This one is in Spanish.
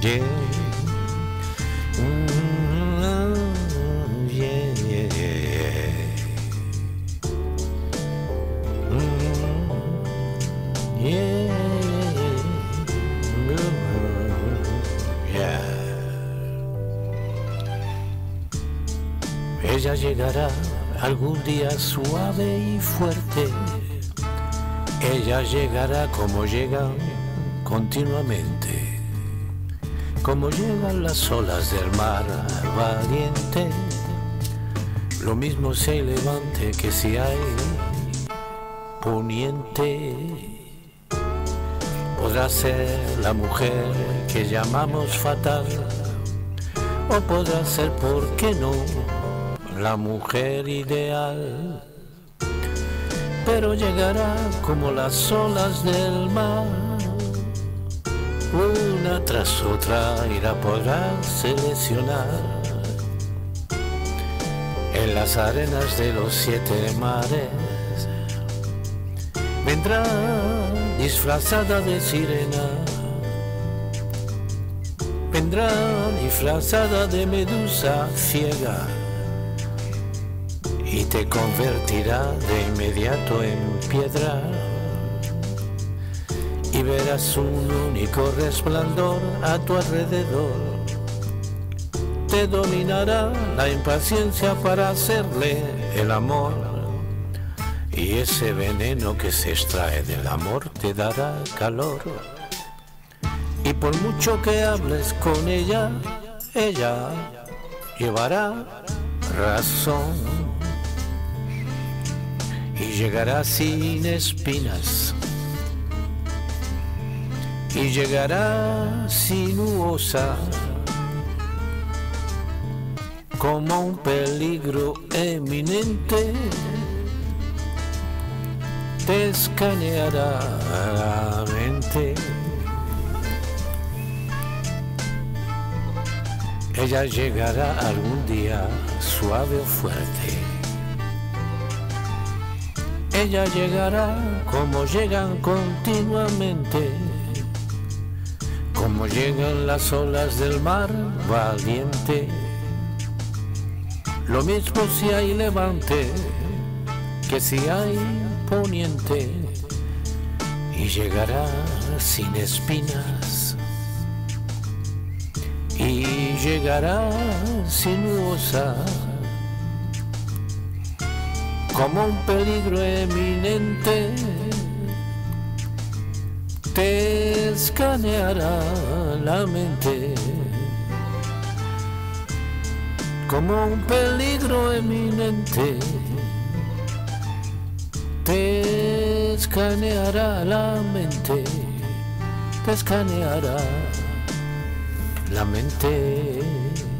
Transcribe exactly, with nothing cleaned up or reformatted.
Yeah. Mm, yeah, yeah, yeah. Mm, yeah, yeah. Ella llegará algún día suave y fuerte. Ella llegará como llegan continuamente, como llegan las olas del mar valiente. Lo mismo si hay levante que si hay poniente. Podrá ser la mujer que llamamos fatal, o podrá ser, ¿por qué no?, la mujer ideal. Pero llegará como las olas del mar, una tras otra, y la podrá seleccionar en las arenas de los siete mares. Vendrá disfrazada de sirena, vendrá disfrazada de medusa ciega, y te convertirá de inmediato en piedra, y verás un único resplandor a tu alrededor. Te dominará la impaciencia para hacerle el amor, y ese veneno que se extrae del amor te dará calor. Y por mucho que hables con ella, ella llevará razón. Y llegará sin espinas, y llegará sinuosa, como un peligro eminente. Te escaneará la mente. Ella llegará algún día suave o fuerte. Ella llegará como llegan continuamente, como llegan las olas del mar valiente. Lo mismo si hay levante que si hay poniente. Y llegará sin espinas, y llegará sinuosa, como un peligro eminente. Te escaneará la mente, como un peligro eminente. Te escaneará la mente, te escaneará la mente.